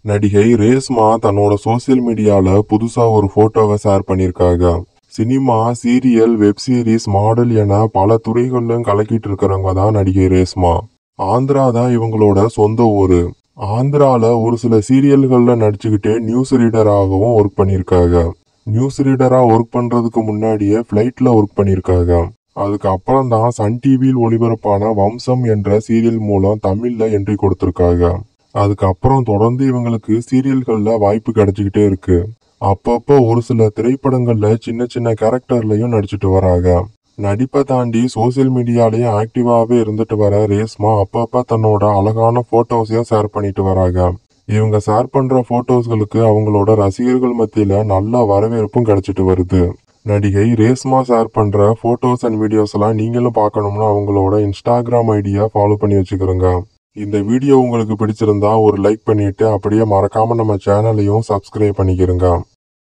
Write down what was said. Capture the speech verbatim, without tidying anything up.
நடிகை ரேஷ்மா தன்னோட சோசியல் மீடியால புதுசா ஒரு போட்டோவை ஷேர் பண்ணிருக்காங்க. Cinema, serial, web series, model என பல துறைகளிலும் கலக்கிட்டு இருக்கிறவங்க தான் நடிகை ரேஷ்மா. ஆந்திரா தான் இவங்களோட சொந்த ஊரு. ஆந்திரால ஒரு சில சீரியல்கள்ல நடிச்சுக்கிட்டே நியூஸ் ரீடராகவும் ஒர்க் பண்ணிருக்காங்க. நியூஸ் ரீடரா ஒர்க் பண்றதுக்கு முன்னாடியே பிளைட்ல ஒர்க் பண்ணிருக்காங்க. அதுக்கு அப்புறம் தான் சன் டிவியில் ஒளிபரப்பான வம்சம் என்ற சீரியல் மூலம் தமிழ்ல என்ட்ரி கொடுத்திருக்காங்க. அதுக்கப்புறம் தொடர்ந்து இவங்களுக்கு சீரியல்கள்ல வாய்ப்பு கிடைச்சிக்கிட்டே இருக்கு. அப்பப்போ ஒரு சில திரைப்படங்கள்ல சின்ன சின்ன கேரக்டர்லயும் நடிச்சிட்டு வராங்க. நடிப்பை தாண்டி சோசியல் மீடியாலயும் ஆக்டிவாவே இருந்துட்டு வர ரேஷ்மா அப்பப்ப தன்னோட அழகான போட்டோஸையும் ஷேர் பண்ணிட்டு வராங்க. இவங்க ஷேர் பண்ற போட்டோஸ்களுக்கு அவங்களோட ரசிகர்கள் மத்தியில நல்ல வரவேற்பும் கிடைச்சிட்டு வருது. நடிகை ரேஷ்மா ஷேர் பண்ற போட்டோஸ் அண்ட் வீடியோஸ் எல்லாம் நீங்களும் பார்க்கணும்னா அவங்களோட இன்ஸ்டாகிராம் ஐடியா ஃபாலோ பண்ணி வச்சுக்கிறோங்க. இந்த வீடியோ உங்களுக்கு பிடிச்சிருந்தா ஒரு லைக் பண்ணிட்டு அப்படியே மறக்காம நம்ம சேனலையும் சப்ஸ்கிரைப் பண்ணிக்கிறங்க.